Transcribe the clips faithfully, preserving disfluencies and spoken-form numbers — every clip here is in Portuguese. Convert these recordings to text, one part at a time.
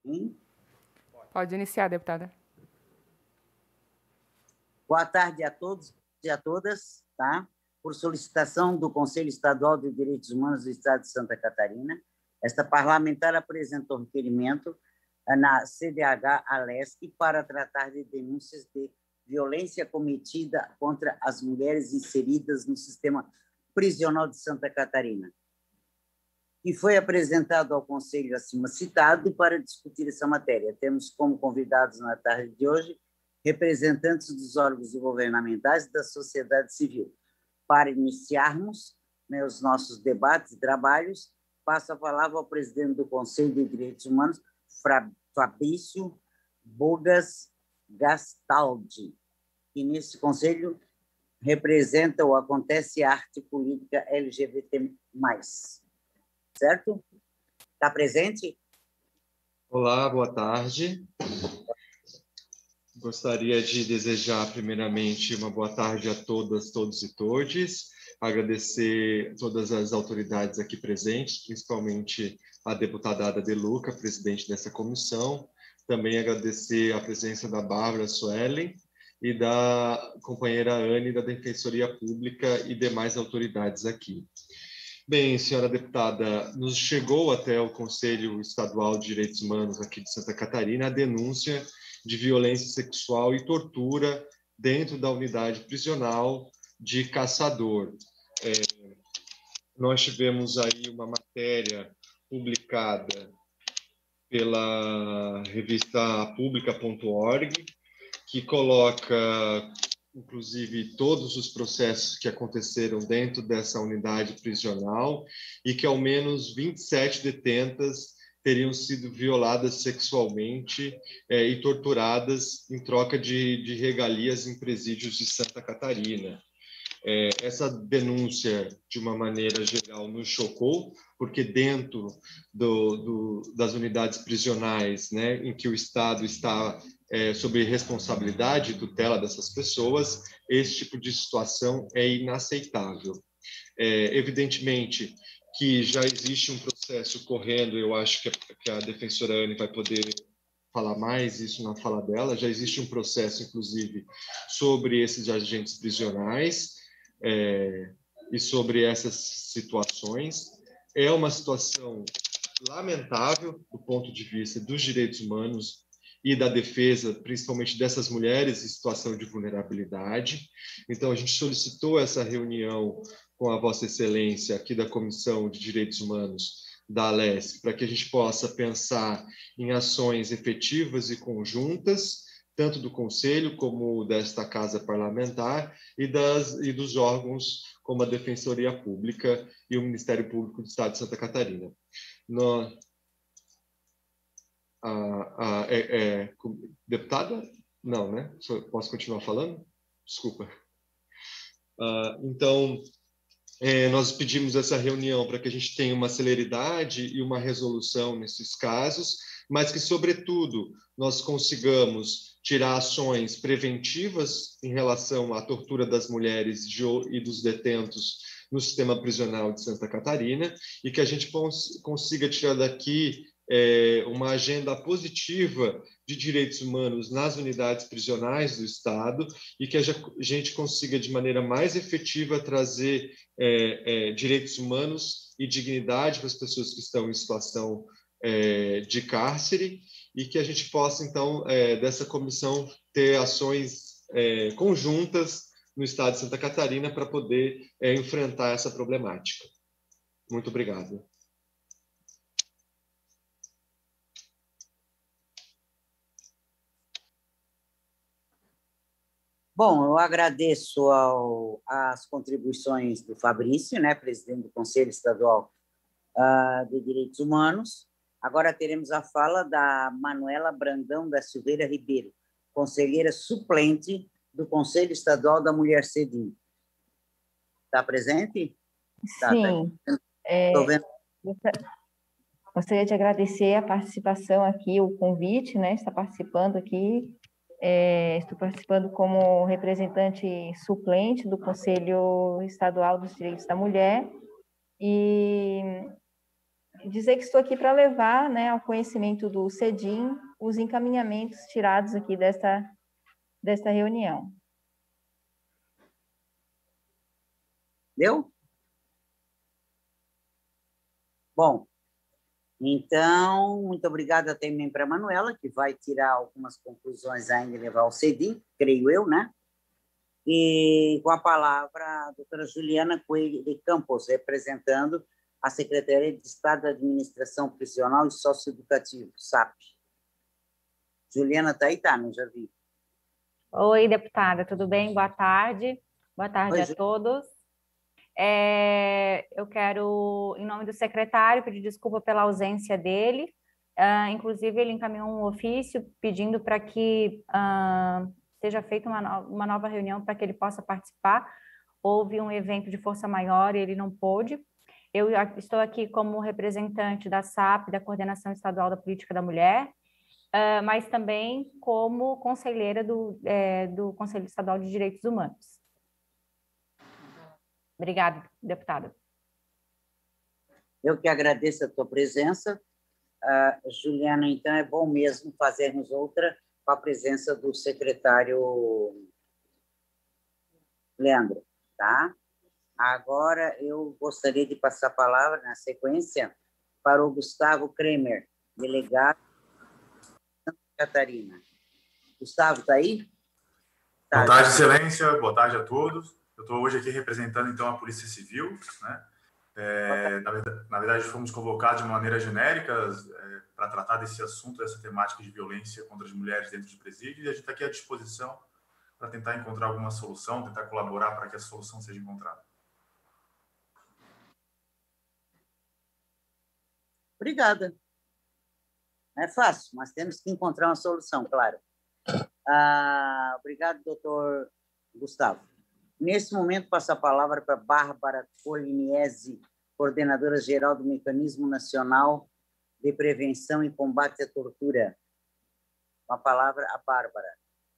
Hein? Pode iniciar, deputada. Boa tarde a todos e a todas, tá? Por solicitação do Conselho Estadual de Direitos Humanos do Estado de Santa Catarina, esta parlamentar apresentou requerimento na C D H-Alesc para tratar de denúncias de violência cometida contra as mulheres inseridas no sistema prisional de Santa Catarina. E foi apresentado ao Conselho acima citado para discutir essa matéria. Temos como convidados na tarde de hoje representantes dos órgãos governamentais e da sociedade civil. Para iniciarmos, né, os nossos debates e trabalhos, passo a palavra ao presidente do Conselho de Direitos Humanos, Fabrício Bogas Gastaldi, que nesse conselho representa o Acontece Arte Política L G B T mais. Certo? Está presente? Olá, boa tarde. Gostaria de desejar, primeiramente, uma boa tarde a todas, todos e todes. Agradecer todas as autoridades aqui presentes, principalmente a deputada Ada De Luca, presidente dessa comissão. Também agradecer a presença da Bárbara Suelen e da companheira Anne, da Defensoria Pública e demais autoridades aqui. Bem, senhora deputada, nos chegou até o Conselho Estadual de Direitos Humanos aqui de Santa Catarina a denúncia de violência sexual e tortura dentro da unidade prisional de Caçador. É, nós tivemos aí uma matéria publicada pela revista pública ponto org, que coloca, inclusive, todos os processos que aconteceram dentro dessa unidade prisional e que ao menos vinte e sete detentas teriam sido violadas sexualmente é, e torturadas em troca de, de regalias em presídios de Santa Catarina. É, essa denúncia, de uma maneira geral, nos chocou, porque dentro do, do, das unidades prisionais, né, em que o Estado está é, sob responsabilidade e tutela dessas pessoas, esse tipo de situação é inaceitável. É, evidentemente que já existe um processo correndo, eu acho que a, que a defensora Anne vai poder falar mais isso na fala dela, já existe um processo, inclusive, sobre esses agentes prisionais é, e sobre essas situações. É uma situação lamentável do ponto de vista dos direitos humanos e da defesa, principalmente dessas mulheres em situação de vulnerabilidade. Então, a gente solicitou essa reunião com a Vossa Excelência aqui da Comissão de Direitos Humanos da Alesc, para que a gente possa pensar em ações efetivas e conjuntas, tanto do Conselho como desta Casa Parlamentar e, das, e dos órgãos como a Defensoria Pública e o Ministério Público do Estado de Santa Catarina. No, a, a, é, é, deputada? Não, né? Posso continuar falando? Desculpa. Uh, então, É, nós pedimos essa reunião para que a gente tenha uma celeridade e uma resolução nesses casos, mas que, sobretudo, nós consigamos tirar ações preventivas em relação à tortura das mulheres de, e dos detentos no sistema prisional de Santa Catarina e que a gente cons, consiga tirar daqui é, uma agenda positiva de direitos humanos nas unidades prisionais do Estado e que a gente consiga, de maneira mais efetiva, trazer é, é, direitos humanos e dignidade para as pessoas que estão em situação é, de cárcere e que a gente possa, então, é, dessa comissão, ter ações é, conjuntas no Estado de Santa Catarina para poder é, enfrentar essa problemática. Muito obrigado. Bom, eu agradeço ao, as contribuições do Fabrício, né, presidente do Conselho Estadual uh, de Direitos Humanos. Agora teremos a fala da Manuela Brandão da Silveira Ribeiro, conselheira suplente do Conselho Estadual da Mulher Cedim. Está presente? Sim. Tá, tá. Estou vendo. É, gostaria de agradecer a participação aqui, o convite, né, está participando aqui. É, estou participando como representante suplente do Conselho Estadual dos Direitos da Mulher e dizer que estou aqui para levar, né, ao conhecimento do CEDIM os encaminhamentos tirados aqui desta, desta reunião. Deu? Bom, então, muito obrigada também para a Manuela, que vai tirar algumas conclusões ainda e levar ao CEDIM, creio eu, né? E com a palavra a doutora Juliana Coelho de Campos, representando a Secretaria de Estado da Administração Prisional e Socioeducativo, S A P. Juliana está aí? Tá, não já vi. Oi, deputada, tudo bem? Boa tarde. Boa tarde Oi, a Ju. todos. É, eu quero, em nome do secretário, pedir desculpa pela ausência dele. Uh, inclusive, ele encaminhou um ofício pedindo para que uh, seja feita uma, no- uma nova reunião para que ele possa participar. Houve um evento de força maior e ele não pôde. Eu a- estou aqui como representante da S A P, da Coordenação Estadual da Política da Mulher, uh, mas também como conselheira do, eh, do Conselho Estadual de Direitos Humanos. Obrigada, deputada. Eu que agradeço a tua presença. Ah, Juliana, então é bom mesmo fazermos outra com a presença do secretário Leandro, tá? Agora eu gostaria de passar a palavra, na sequência, para o Gustavo Kremer, delegado de Santa Catarina. Gustavo, está aí? Tá, Boa tarde, já- Excelência. Boa tarde a todos. Eu estou hoje aqui representando, então, a Polícia Civil, né? É, na, verdade, na verdade, fomos convocados de maneira genérica é, para tratar desse assunto, dessa temática de violência contra as mulheres dentro de presídios, e a gente está aqui à disposição para tentar encontrar alguma solução, tentar colaborar para que a solução seja encontrada. Obrigada. Não é fácil, mas temos que encontrar uma solução, claro. Ah, obrigado, doutor Gustavo. Nesse momento, passo a palavra para Bárbara Coliniese, coordenadora geral do Mecanismo Nacional de Prevenção e Combate à Tortura. Com a palavra, a Bárbara.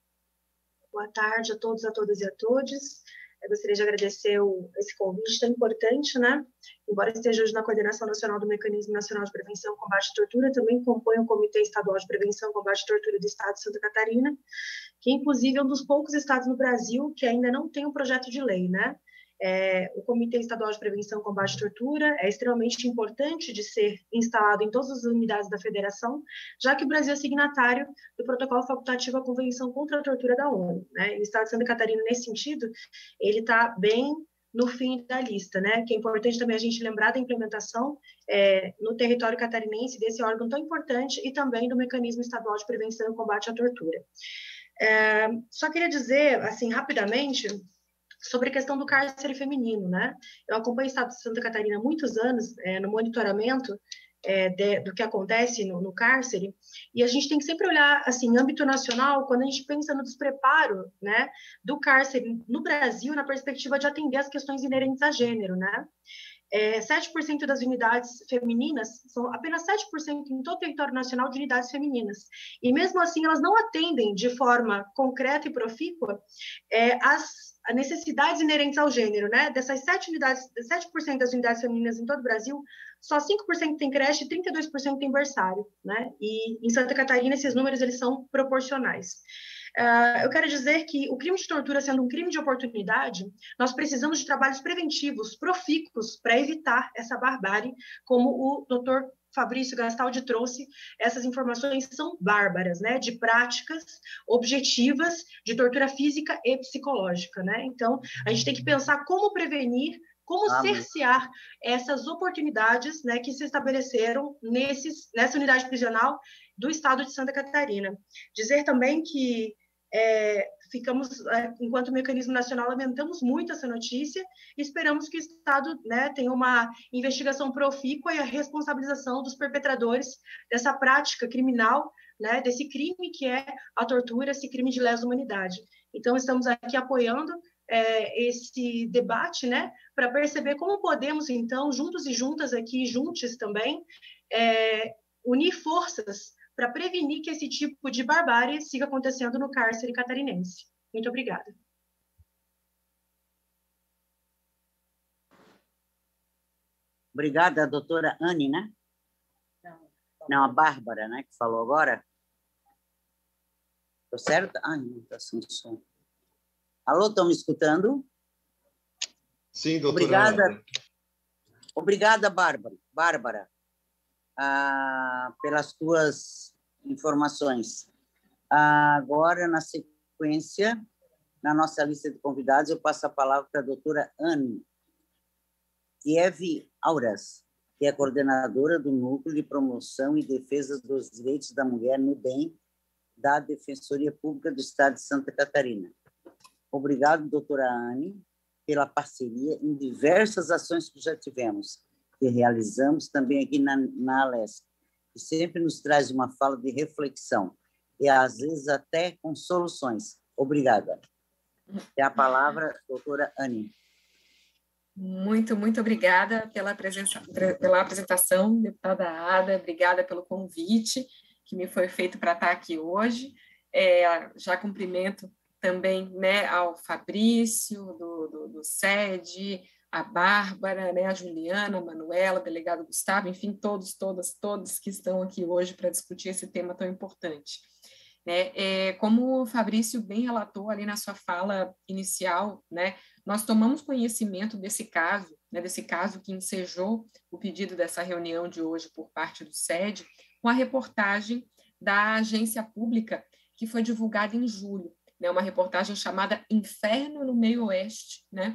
Boa tarde a todos, a todas e a todos. Eu gostaria de agradecer o, esse convite tão importante, né? Embora esteja hoje na Coordenação Nacional do Mecanismo Nacional de Prevenção e Combate à Tortura, também compõe o Comitê Estadual de Prevenção e Combate à Tortura do Estado de Santa Catarina, que inclusive é um dos poucos estados no Brasil que ainda não tem um projeto de lei, né? É, o Comitê Estadual de Prevenção e Combate à Tortura é extremamente importante de ser instalado em todas as unidades da federação, já que o Brasil é signatário do Protocolo Facultativo à Convenção contra a Tortura da ONU, né? E o Estado de Santa Catarina, nesse sentido, ele está bem no fim da lista, né? Que é importante também a gente lembrar da implementação é, no território catarinense desse órgão tão importante e também do Mecanismo Estadual de Prevenção e Combate à Tortura. É, só queria dizer, assim, rapidamente, sobre a questão do cárcere feminino, né? Eu acompanho o Estado de Santa Catarina há muitos anos é, no monitoramento é, de, do que acontece no, no cárcere, e a gente tem que sempre olhar, assim, em âmbito nacional, quando a gente pensa no despreparo, né, do cárcere no Brasil, na perspectiva de atender as questões inerentes a gênero, né? É, sete por cento das unidades femininas, são apenas sete por cento em todo o território nacional de unidades femininas. E mesmo assim, elas não atendem de forma concreta e profícua é, as necessidades inerentes ao gênero, né? Dessas sete unidades, sete por cento das unidades femininas em todo o Brasil, só cinco por cento tem creche e trinta e dois por cento tem berçário, né? E em Santa Catarina, esses números eles são proporcionais. Uh, eu quero dizer que o crime de tortura sendo um crime de oportunidade, nós precisamos de trabalhos preventivos, profícuos, para evitar essa barbárie, como o doutor Fabrício Gastaldi trouxe. Essas informações são bárbaras, né, de práticas objetivas de tortura física e psicológica, né? Então, a gente tem que pensar como prevenir, como Ah, cercear essas oportunidades, né, que se estabeleceram nesses, nessa unidade prisional do Estado de Santa Catarina. Dizer também que é, ficamos, é, enquanto mecanismo nacional, lamentamos muito essa notícia e esperamos que o Estado, né, tenha uma investigação profícua e a responsabilização dos perpetradores dessa prática criminal, né, desse crime que é a tortura, esse crime de lesa humanidade. Então, estamos aqui apoiando é, esse debate, né, para perceber como podemos, então, juntos e juntas aqui, juntos também, é, unir forças para prevenir que esse tipo de barbárie siga acontecendo no cárcere catarinense. Muito obrigada. Obrigada, doutora Anne, né? Não, a Bárbara, né, que falou agora. Estou certa? Ai, não está sem som. Alô, estão me escutando? Sim, doutora. Obrigada, obrigada, Bárbara, Bárbara ah, pelas tuas informações. Ah, agora, na sequência, na nossa lista de convidados, eu passo a palavra para a doutora Anne Kiev Auras, que é coordenadora do Núcleo de Promoção e Defesa dos Direitos da Mulher no D E M da Defensoria Pública do Estado de Santa Catarina. Obrigado, doutora Anne, pela parceria em diversas ações que já tivemos, que realizamos também aqui na, na Alesc, que sempre nos traz uma fala de reflexão e, às vezes, até com soluções. Obrigada. É a palavra, doutora Anne. Muito, muito obrigada pela, presença, pela apresentação, deputada Ada, obrigada pelo convite que me foi feito para estar aqui hoje. É, já cumprimento também, né, ao Fabrício, do, do, do S E D, a Bárbara, né, a Juliana, a Manuela, o delegado Gustavo, enfim, todos, todas, todos que estão aqui hoje para discutir esse tema tão importante. Né? É, como o Fabrício bem relatou ali na sua fala inicial, né, nós tomamos conhecimento desse caso, né, desse caso que ensejou o pedido dessa reunião de hoje por parte do S E D, com a reportagem da agência pública que foi divulgada em julho, né, uma reportagem chamada Inferno no Meio Oeste, né,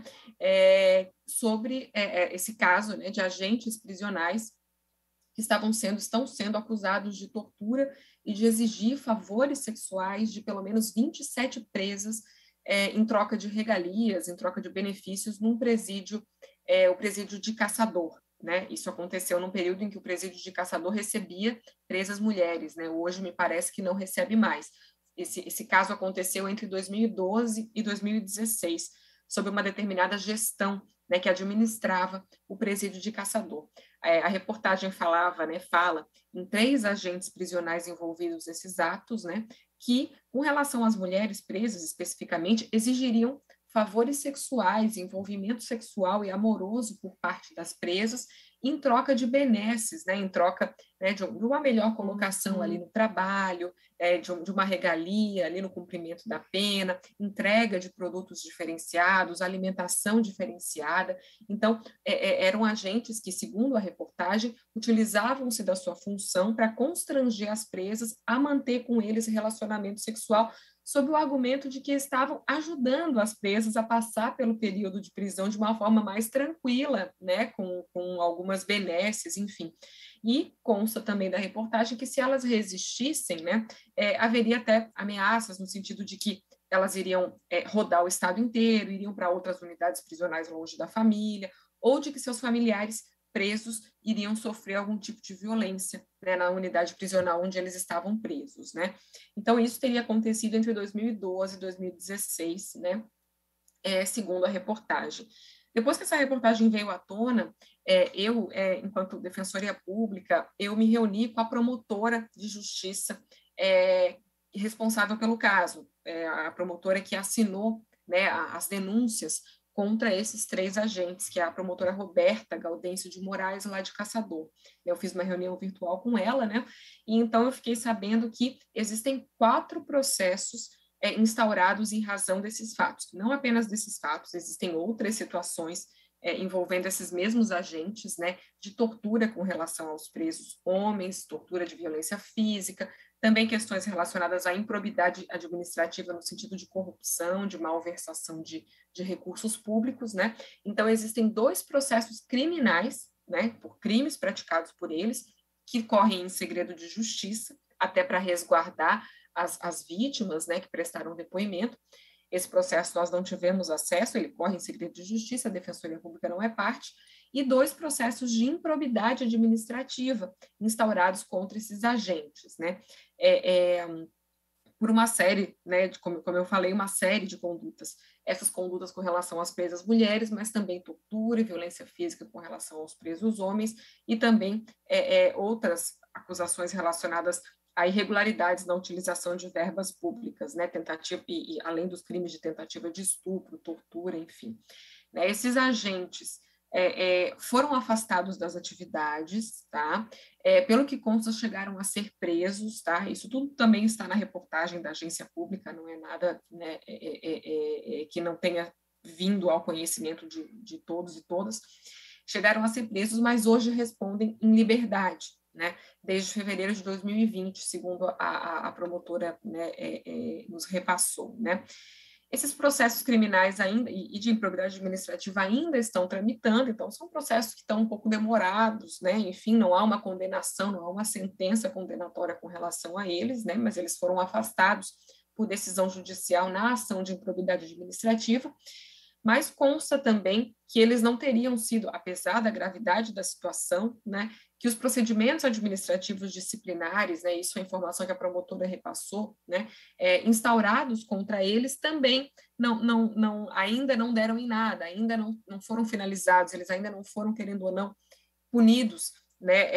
é, sobre é, esse caso, né, de agentes prisionais que estavam sendo, estão sendo acusados de tortura e de exigir favores sexuais de pelo menos vinte e sete presas é, em troca de regalias, em troca de benefícios, num presídio, é, o presídio de Caçador. Né? Isso aconteceu num período em que o presídio de Caçador recebia presas mulheres. Né? Hoje me parece que não recebe mais. Esse, esse caso aconteceu entre dois mil e doze e dois mil e dezesseis, sob uma determinada gestão, né, que administrava o presídio de Caçador. É, a reportagem falava, né, fala em três agentes prisionais envolvidos nesses atos, né, que, com relação às mulheres presas especificamente, exigiriam favores sexuais, envolvimento sexual e amoroso por parte das presas, em troca de benesses, né, em troca, né, de uma melhor colocação ali no trabalho, é, de, de uma regalia ali no cumprimento da pena, entrega de produtos diferenciados, alimentação diferenciada. Então, é, é, eram agentes que, segundo a reportagem, utilizavam-se da sua função para constranger as presas a manter com eles relacionamento sexual, sob o argumento de que estavam ajudando as presas a passar pelo período de prisão de uma forma mais tranquila, né, com, com algumas benesses, enfim. E consta também da reportagem que, se elas resistissem, né, é, haveria até ameaças no sentido de que elas iriam é, rodar o estado inteiro, iriam para outras unidades prisionais longe da família, ou de que seus familiares presos iriam sofrer algum tipo de violência, né, na unidade prisional onde eles estavam presos, né? Então, isso teria acontecido entre dois mil e doze e dois mil e dezesseis, né, é, segundo a reportagem. Depois que essa reportagem veio à tona, é, eu, é, enquanto defensoria pública, eu me reuni com a promotora de justiça é, responsável pelo caso, é, a promotora que assinou, né, as denúncias contra esses três agentes, que é a promotora Roberta Gaudêncio de Moraes, lá de Caçador. Eu fiz uma reunião virtual com ela, né? E então eu fiquei sabendo que existem quatro processos é, instaurados em razão desses fatos. Não apenas desses fatos, existem outras situações é, envolvendo esses mesmos agentes, né, de tortura com relação aos presos homens, tortura de violência física, também questões relacionadas à improbidade administrativa no sentido de corrupção, de malversação de, de recursos públicos, né? Então, existem dois processos criminais, né, por crimes praticados por eles, que correm em segredo de justiça, até para resguardar as, as vítimas, né, que prestaram depoimento. Esse processo nós não tivemos acesso, ele corre em segredo de justiça, a Defensoria Pública não é parte, e dois processos de improbidade administrativa instaurados contra esses agentes, né? É, é, por uma série, né, de, como, como eu falei, uma série de condutas. Essas condutas com relação às presas mulheres, mas também tortura e violência física com relação aos presos homens, e também é, é, outras acusações relacionadas a irregularidades na utilização de verbas públicas, né, tentativa, e, e além dos crimes de tentativa de estupro, tortura, enfim. Né, esses agentes é, é, foram afastados das atividades, tá? É, pelo que consta, chegaram a ser presos, tá? Isso tudo também está na reportagem da agência pública, não é nada, né, é, é, é, é, que não tenha vindo ao conhecimento de, de todos e todas. Chegaram a ser presos, mas hoje respondem em liberdade, né? Desde fevereiro de dois mil e vinte, segundo a, a, a promotora, né, é, é, nos repassou, né? Esses processos criminais ainda e de improbidade administrativa ainda estão tramitando, então são processos que estão um pouco demorados, né? Enfim, não há uma condenação, não há uma sentença condenatória com relação a eles, né? Mas eles foram afastados por decisão judicial na ação de improbidade administrativa. Mas consta também que eles não teriam sido, apesar da gravidade da situação, né, que os procedimentos administrativos disciplinares, né, isso é a informação que a promotora repassou, né, é, instaurados contra eles também não, não, não, ainda não deram em nada, ainda não, não foram finalizados, eles ainda não foram, querendo ou não, punidos, né, é,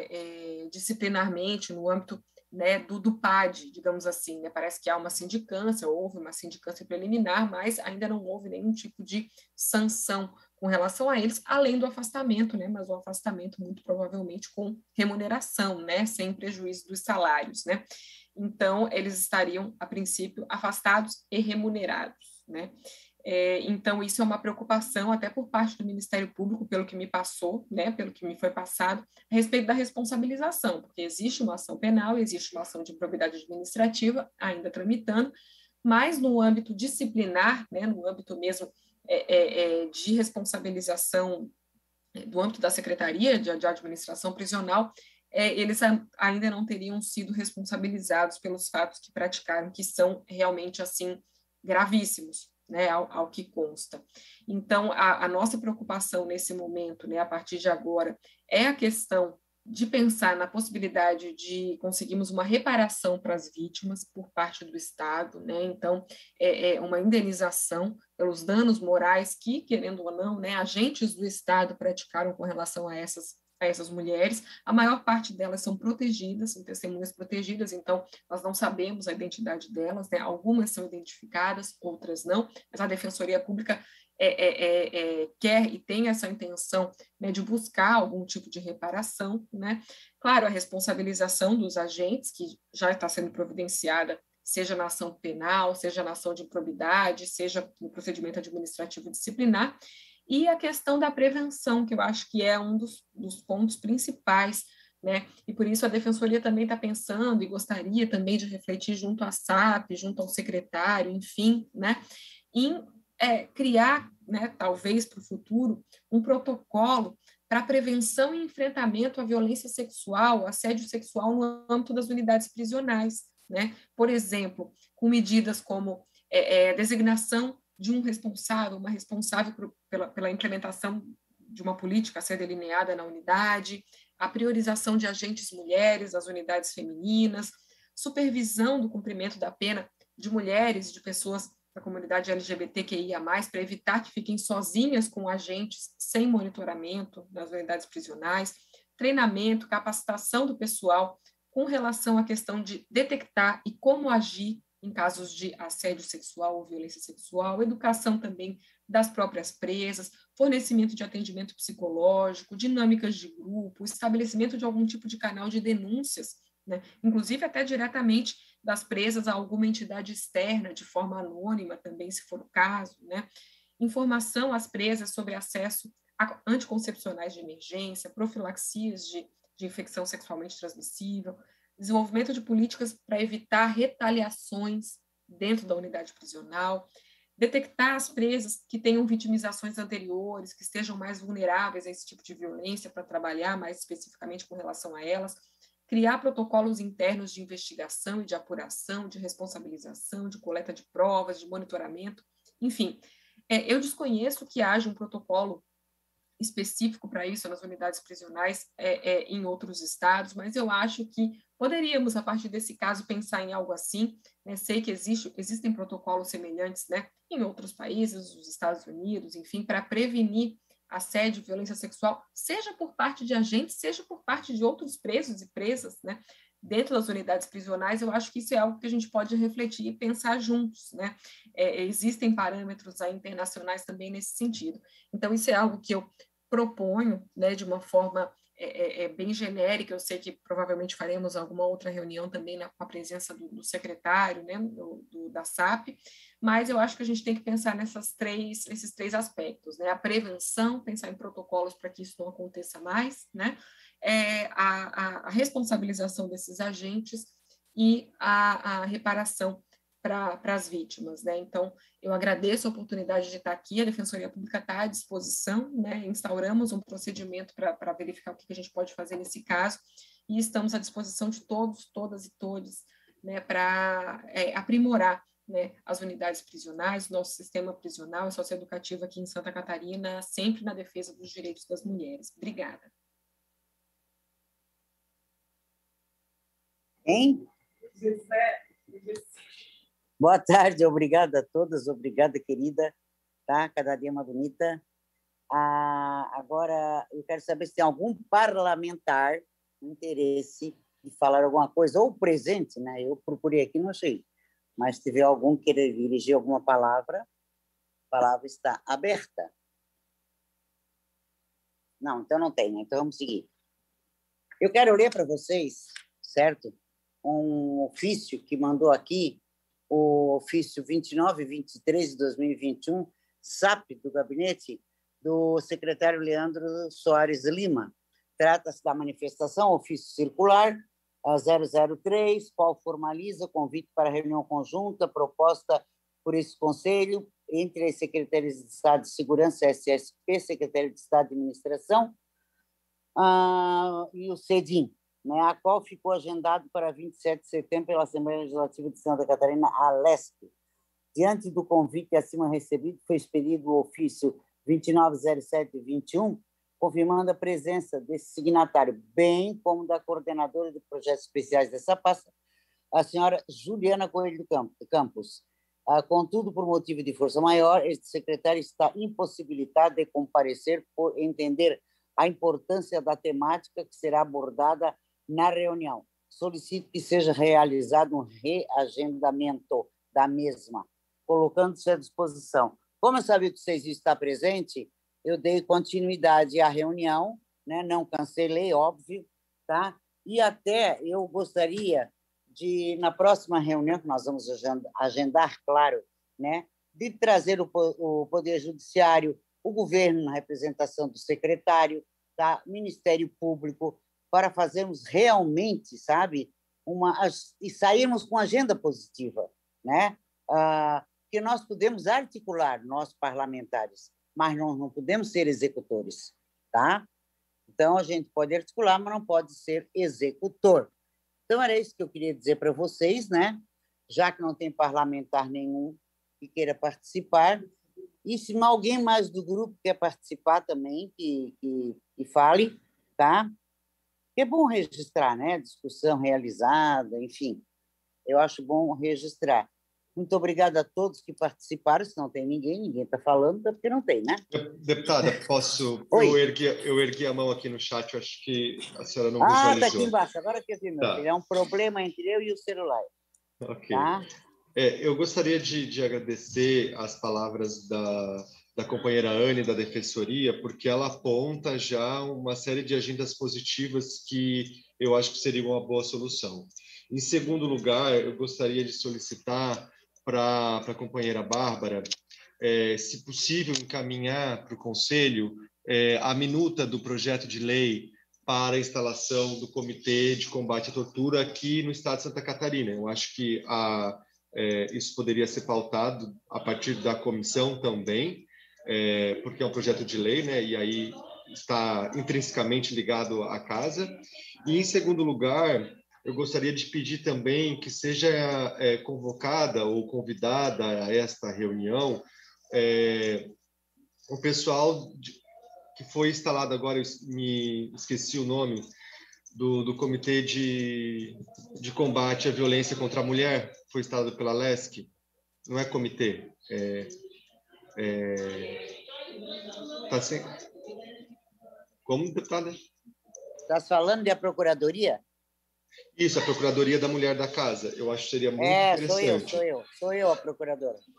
é, é, disciplinarmente no âmbito, né, do, do P A D, digamos assim, né? Parece que há uma sindicância, houve uma sindicância preliminar, mas ainda não houve nenhum tipo de sanção com relação a eles, além do afastamento, né, mas o afastamento muito provavelmente com remuneração, né, sem prejuízo dos salários, né? Então, eles estariam, a princípio, afastados e remunerados, né? É, então, isso é uma preocupação até por parte do Ministério Público, pelo que me passou, né, pelo que me foi passado, a respeito da responsabilização, porque existe uma ação penal, existe uma ação de improbidade administrativa ainda tramitando, mas no âmbito disciplinar, né, no âmbito mesmo é, é, é, de responsabilização do âmbito da Secretaria de, de Administração Prisional, é, eles a, ainda não teriam sido responsabilizados pelos fatos que praticaram, que são realmente, assim, gravíssimos, né, ao, ao que consta. Então, a, a nossa preocupação nesse momento, né, a partir de agora, é a questão de pensar na possibilidade de conseguirmos uma reparação para as vítimas por parte do Estado, né, então, é, é uma indenização pelos danos morais que, querendo ou não, né, agentes do Estado praticaram com relação a essas a essas mulheres. A maior parte delas são protegidas, são testemunhas protegidas, então nós não sabemos a identidade delas, né? Algumas são identificadas, outras não, mas a Defensoria Pública é, é, é, é, quer e tem essa intenção, né, de buscar algum tipo de reparação, né? Claro, a responsabilização dos agentes, que já está sendo providenciada, seja na ação penal, seja na ação de improbidade, seja no procedimento administrativo disciplinar, e a questão da prevenção, que eu acho que é um dos, dos pontos principais, né? E por isso a Defensoria também está pensando e gostaria também de refletir junto à S A P, junto ao secretário, enfim, né? Em é, criar, né, talvez para o futuro, um protocolo para prevenção e enfrentamento à violência sexual, assédio sexual no âmbito das unidades prisionais, né? Por exemplo, com medidas como é, é, designação de um responsável, uma responsável por, pela, pela implementação de uma política a ser delineada na unidade, a priorização de agentes mulheres, das unidades femininas, supervisão do cumprimento da pena de mulheres e de pessoas da comunidade L G B T Q I A mais, para evitar que fiquem sozinhas com agentes sem monitoramento nas unidades prisionais, treinamento, capacitação do pessoal com relação à questão de detectar e como agir em casos de assédio sexual ou violência sexual, educação também das próprias presas, fornecimento de atendimento psicológico, dinâmicas de grupo, estabelecimento de algum tipo de canal de denúncias, né? Inclusive até diretamente das presas a alguma entidade externa, de forma anônima também, se for o caso, né? Informação às presas sobre acesso a anticoncepcionais de emergência, profilaxias de, de infecção sexualmente transmissível, desenvolvimento de políticas para evitar retaliações dentro da unidade prisional, detectar as presas que tenham vitimizações anteriores, que estejam mais vulneráveis a esse tipo de violência, para trabalhar mais especificamente com relação a elas, criar protocolos internos de investigação e de apuração, de responsabilização, de coleta de provas, de monitoramento, enfim. É, eu desconheço que haja um protocolo específico para isso nas unidades prisionais é, é, em outros estados, mas eu acho que poderíamos, a partir desse caso, pensar em algo assim, né? Sei que existe, existem protocolos semelhantes, né, em outros países, os Estados Unidos, enfim, para prevenir assédio, violência sexual, seja por parte de agentes, seja por parte de outros presos e presas, né, dentro das unidades prisionais. Eu acho que isso é algo que a gente pode refletir e pensar juntos, né? É, existem parâmetros aí internacionais também nesse sentido. Então, isso é algo que eu proponho, né, de uma forma é, é, é bem genérica, eu sei que provavelmente faremos alguma outra reunião também na, com a presença do, do secretário, né, do, do, da S A P, mas eu acho que a gente tem que pensar nessas três, nesses três aspectos, né, a prevenção, pensar em protocolos para que isso não aconteça mais, né, é, a, a, a responsabilização desses agentes e a, a reparação para as vítimas, né? Então, eu agradeço a oportunidade de estar aqui, a Defensoria Pública está à disposição, né? Instauramos um procedimento para verificar o que a gente pode fazer nesse caso e estamos à disposição de todos, todas e todos, né? Para é, aprimorar, né, as unidades prisionais, nosso sistema prisional e socioeducativo aqui em Santa Catarina, sempre na defesa dos direitos das mulheres. Obrigada. Hein? Boa tarde, obrigada a todas, obrigada, querida, tá? Cada dia mais bonita. Ah, agora, eu quero saber se tem algum parlamentar com interesse de falar alguma coisa, ou presente, né? Eu procurei aqui, não achei, mas se tiver algum que querer dirigir alguma palavra, a palavra está aberta. Não, então não tem, né? Então vamos seguir. Eu quero ler para vocês, certo? Um ofício que mandou aqui, o ofício vinte e nove, vinte e três de dois mil e vinte e um, S A P, do gabinete do secretário Leandro Soares Lima. Trata-se da manifestação, ofício circular, a zero zero três, qual formaliza convite para reunião conjunta proposta por esse Conselho entre as Secretarias de Estado de Segurança, S S P, Secretaria de Estado de Administração, uh, e o CEDIM, né, a qual ficou agendado para vinte e sete de setembro pela Assembleia Legislativa de Santa Catarina, a LESP. Diante do convite acima recebido, foi expedido o ofício vinte e nove zero sete vinte e um, confirmando a presença desse signatário, bem como da coordenadora de projetos especiais dessa pasta, a senhora Juliana Coelho Campos. Ah, contudo, por motivo de força maior, este secretário está impossibilitado de comparecer por entender a importância da temática que será abordada na reunião. Solicito que seja realizado um reagendamento da mesma, colocando-se à disposição. Como eu sabia que vocês iam estar presentes, eu dei continuidade à reunião, né? Não cancelei, óbvio, tá? E até eu gostaria de, na próxima reunião, que nós vamos agendar, claro, né? De trazer o, o Poder Judiciário, o governo na representação do secretário, tá? Ministério Público, para fazermos realmente, sabe, uma, e sairmos com agenda positiva, né? Ah, que nós podemos articular, nós parlamentares, mas nós não podemos ser executores, tá? Então, a gente pode articular, mas não pode ser executor. Então, era isso que eu queria dizer para vocês, né? Já que não tem parlamentar nenhum que queira participar, e se alguém mais do grupo quer participar também, que, que, que fale, tá? É bom registrar, né? Discussão realizada, enfim. Eu acho bom registrar. Muito obrigada a todos que participaram. Se não tem ninguém, ninguém está falando, porque não tem, né? Deputada, posso... eu ergui, eu ergui a mão aqui no chat, eu acho que a senhora não visualizou. Ah, está aqui embaixo. Agora que eu vi, meu tá. filho. É um problema entre eu e o celular. Ok. Tá? É, eu gostaria de, de agradecer as palavras da, da companheira Anne, da Defensoria, porque ela aponta já uma série de agendas positivas que eu acho que seria uma boa solução. Em segundo lugar, eu gostaria de solicitar para a companheira Bárbara, é, se possível, encaminhar para o Conselho é, a minuta do projeto de lei para a instalação do Comitê de Combate à Tortura aqui no estado de Santa Catarina. Eu acho que a, é, isso poderia ser pautado a partir da comissão também, é, porque é um projeto de lei, né, e aí está intrinsecamente ligado à casa. E, em segundo lugar, eu gostaria de pedir também que seja é, convocada ou convidada a esta reunião é, o pessoal de, que foi instalado agora, eu me esqueci o nome, do, do Comitê de, de Combate à Violência contra a Mulher, foi instalado pela LESC. Não é comitê, é... é tá sem... Como, deputada? Está falando de a Procuradoria? Isso, a Procuradoria da Mulher da Casa. Eu acho que seria muito é, interessante. É, sou eu, sou eu. Sou eu a procuradora.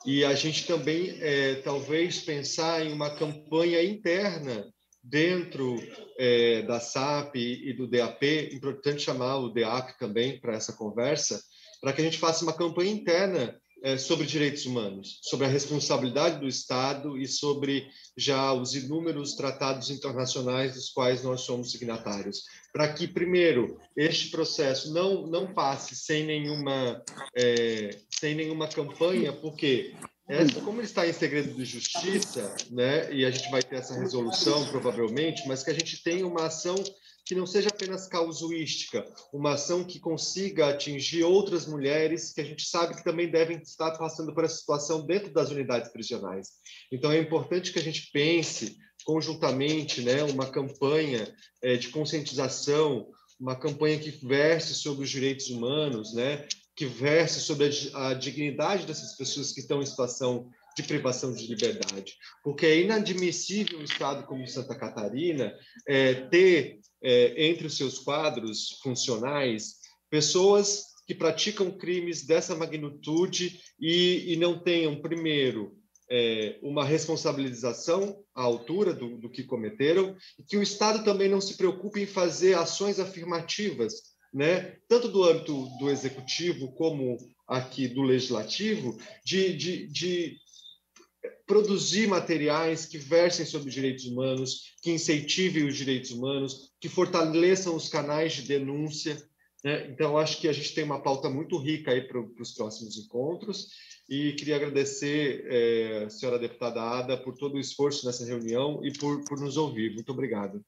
e a gente também, é, talvez, pensar em uma campanha interna dentro é, da S A P e do D A P, importante chamar o D A P também para essa conversa, para que a gente faça uma campanha interna é, sobre direitos humanos, sobre a responsabilidade do Estado e sobre já os inúmeros tratados internacionais dos quais nós somos signatários, para que, primeiro, este processo não, não passe sem nenhuma, é, sem nenhuma campanha, porque essa, como ele está em segredo de justiça, né, e a gente vai ter essa resolução provavelmente, mas que a gente tenha uma ação que não seja apenas causuística, uma ação que consiga atingir outras mulheres que a gente sabe que também devem estar passando por essa situação dentro das unidades prisionais. Então, é importante que a gente pense conjuntamente, né, uma campanha é, de conscientização, uma campanha que verse sobre os direitos humanos, né, que verse sobre a, a dignidade dessas pessoas que estão em situação de privação de liberdade, porque é inadmissível um Estado como Santa Catarina é, ter é, entre os seus quadros funcionais pessoas que praticam crimes dessa magnitude e, e não tenham, primeiro, é, uma responsabilização à altura do, do que cometeram, e que o Estado também não se preocupe em fazer ações afirmativas, né, tanto do âmbito do executivo como aqui do legislativo, de, de, de produzir materiais que versem sobre direitos humanos, que incentivem os direitos humanos, que fortaleçam os canais de denúncia, né? Então, acho que a gente tem uma pauta muito rica aí para os próximos encontros, e queria agradecer, é, a senhora deputada Ada, por todo o esforço nessa reunião e por, por nos ouvir. Muito obrigado.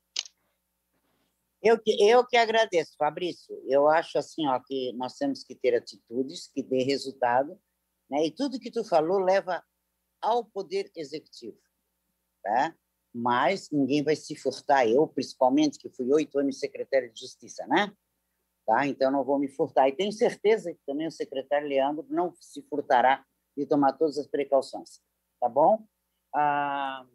Eu que, eu que agradeço, Fabrício. Eu acho assim, ó, que nós temos que ter atitudes que dê resultado, né? E tudo que tu falou leva ao Poder Executivo, tá? Mas ninguém vai se furtar, eu principalmente, que fui oito anos secretário de Justiça, né? Tá? Então não vou me furtar. E tenho certeza que também o secretário Leandro não se furtará de tomar todas as precauções, tá bom? Ah,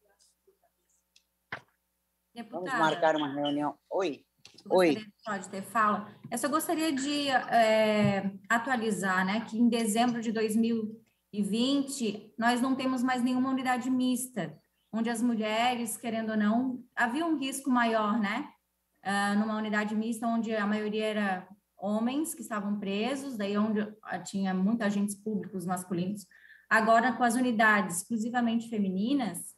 Deputada, vamos marcar uma reunião. Oi. Oi. Oi. Pode ter fala. Eu só gostaria de é, atualizar, né, que em dezembro de dois mil e vinte nós não temos mais nenhuma unidade mista, onde as mulheres, querendo ou não, havia um risco maior, né? Uh, numa unidade mista onde a maioria era homens que estavam presos, daí onde tinha muitos agentes públicos masculinos. Agora, com as unidades exclusivamente femininas,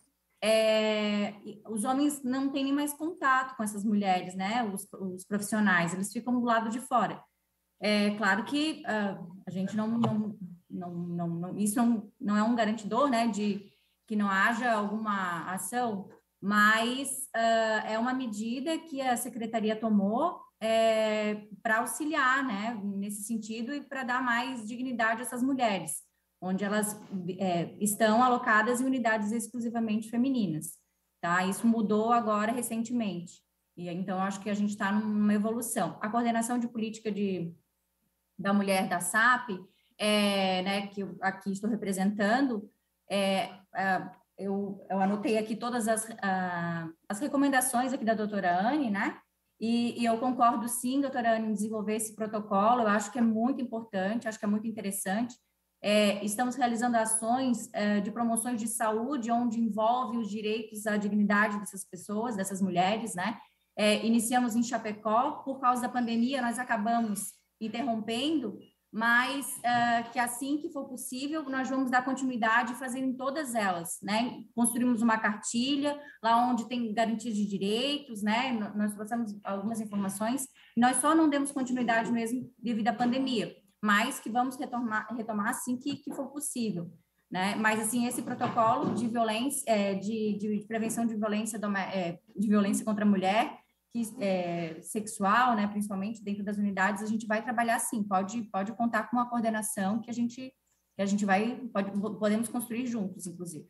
é, os homens não têm nem mais contato com essas mulheres, né? Os, os profissionais, eles ficam do lado de fora. É claro que uh, a gente não, não, não, não, não isso não, não é um garantidor, né, de que não haja alguma ação, mas uh, é uma medida que a secretaria tomou é, para auxiliar, né, nesse sentido e para dar mais dignidade a essas mulheres, onde elas é, estão alocadas em unidades exclusivamente femininas, tá? Isso mudou agora recentemente, e então acho que a gente está numa evolução. A coordenação de política de da mulher da S A P, é, né, que eu aqui estou representando, é, é, eu, eu anotei aqui todas as, a, as recomendações aqui da doutora Anne, né, e, e eu concordo sim, doutora Anne, em desenvolver esse protocolo, eu acho que é muito importante, acho que é muito interessante. É, estamos realizando ações é, de promoções de saúde, onde envolve os direitos à dignidade dessas pessoas, dessas mulheres, né, é, iniciamos em Chapecó, por causa da pandemia, nós acabamos interrompendo, mas uh, que assim que for possível, nós vamos dar continuidade e fazer em todas elas, né? Construímos uma cartilha, lá onde tem garantia de direitos, né? Nós trouxemos algumas informações, nós só não demos continuidade mesmo devido à pandemia, mas que vamos retomar, retomar assim que, que for possível, né? Mas, assim, esse protocolo de violência, é, de, de prevenção de violência, é, de violência contra a mulher, que, é, sexual, né, principalmente dentro das unidades, a gente vai trabalhar sim, pode, pode contar com uma coordenação que a gente, que a gente vai, pode, podemos construir juntos, inclusive.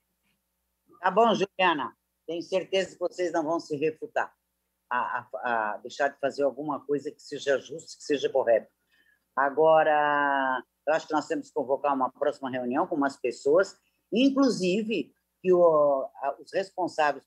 Tá bom, Juliana, tenho certeza que vocês não vão se refutar a, a, a deixar de fazer alguma coisa que seja justa, que seja correta. Agora, eu acho que nós temos que convocar uma próxima reunião com umas pessoas, inclusive que o, a, os responsáveis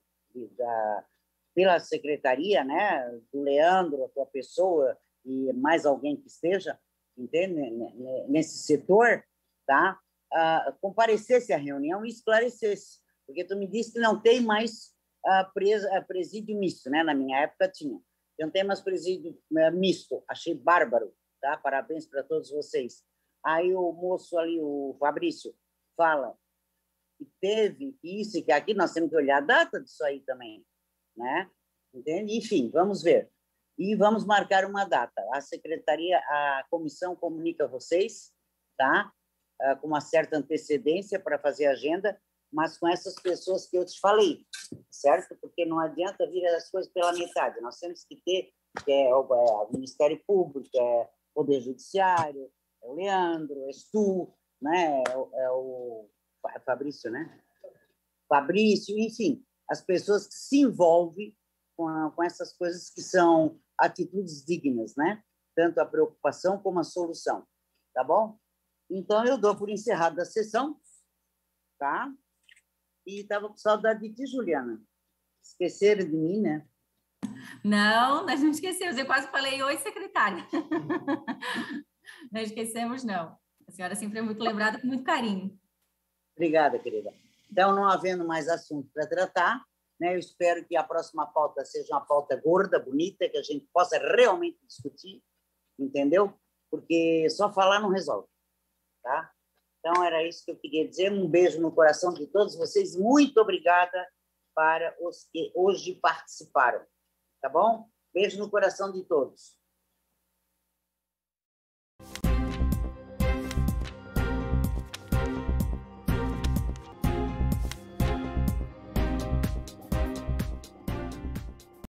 da pela secretaria, né, do Leandro, a tua pessoa, e mais alguém que esteja, entende, nesse setor, tá? uh, comparecesse à reunião e esclarecesse, porque tu me disse que não tem mais uh, pres, uh, presídio misto, né? Na minha época tinha. Não tem mais presídio uh, misto. Achei bárbaro, tá? Parabéns para todos vocês. Aí o moço ali, o Fabrício, fala que teve isso e que aqui nós temos que olhar a data disso aí também, né? Entende? Enfim, vamos ver. E vamos marcar uma data. A secretaria, a comissão comunica a vocês, tá? Uh, com uma certa antecedência para fazer a agenda, mas com essas pessoas que eu te falei, certo? Porque não adianta vir as coisas pela metade. Nós temos que ter que é, o, é, o Ministério Público, é o Poder Judiciário, é o Leandro, é tu, né? É o, é o Fabrício, né? Fabrício, enfim, as pessoas que se envolvem com, a, com essas coisas que são atitudes dignas, né? Tanto a preocupação como a solução, tá bom? Então, eu dou por encerrada a sessão, tá? E estava com saudade de ti, Juliana. Esqueceram de mim, né? Não, nós não esquecemos. Eu quase falei, oi, secretária. Não esquecemos, não. A senhora sempre é muito lembrada com muito carinho. Obrigada, querida. Então, não havendo mais assunto para tratar, né, eu espero que a próxima pauta seja uma pauta gorda, bonita, que a gente possa realmente discutir, entendeu? Porque só falar não resolve, tá? Então, era isso que eu queria dizer. Um beijo no coração de todos vocês. Muito obrigada para os que hoje participaram, tá bom? Beijo no coração de todos.